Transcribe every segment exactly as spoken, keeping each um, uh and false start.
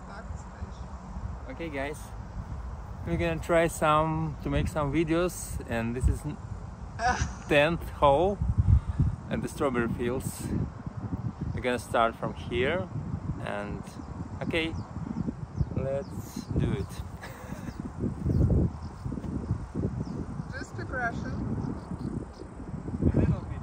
Okay guys, we're gonna try some to make some videos, and this is tenth hole at the strawberry fields. We're gonna start from here, and okay, let's do it. Just aggression. A little bit.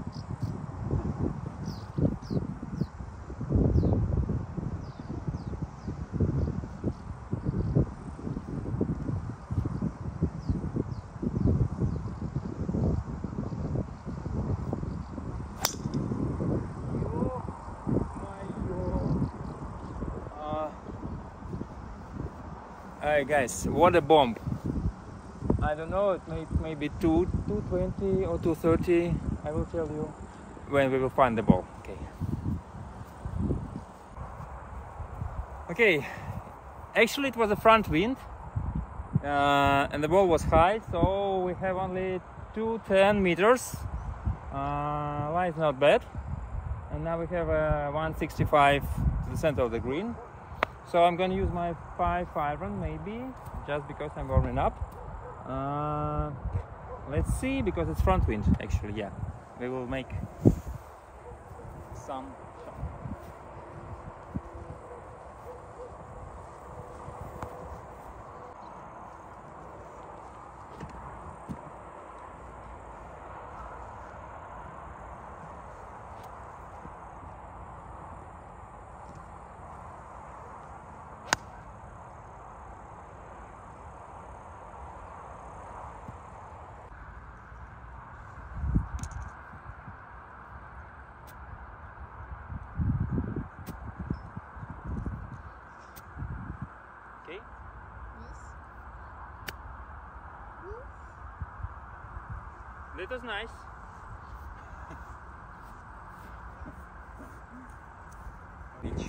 Alright guys, what a bomb. I don't know, it may maybe two two twenty or two thirty. I will tell you when we will find the ball. Okay. Okay. Actually it was a front wind, uh, and the ball was high, so we have only two ten meters. Uh, line is not bad, and now we have a one sixty-five to the center of the green. So I'm going to use my five iron maybe, just because I'm warming up. Uh, let's see, because it's front wind actually, yeah. We will make some shot. Okay. Yes. That was nice. Beach.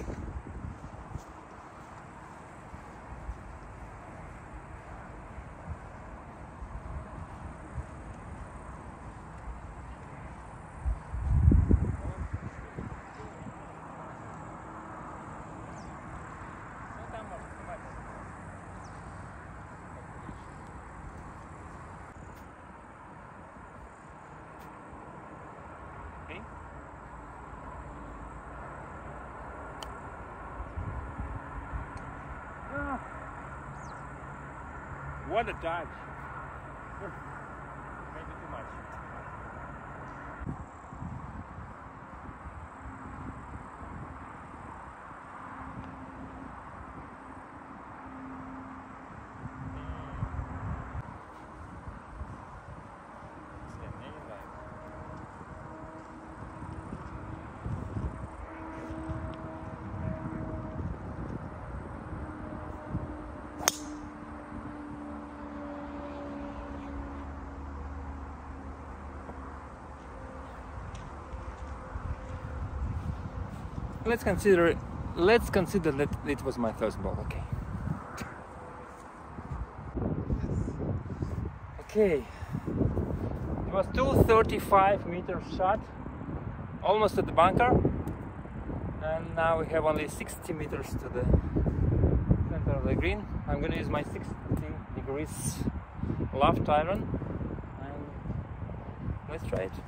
Okay. Ah, what a dodge. Maybe too much. Let's consider let's consider that it was my first ball, okay. Okay. It was two thirty-five meter shot, almost at the bunker. And now we have only sixty meters to the center of the green. I'm gonna use my sixty degrees left iron, and let's try it.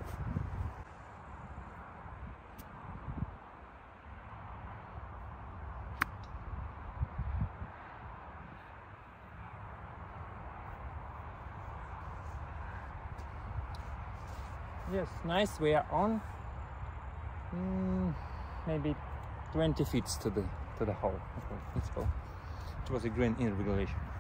Yes, nice. We are on mm, maybe twenty feet to the to the hole. Okay, let's go. It was a green in regulation.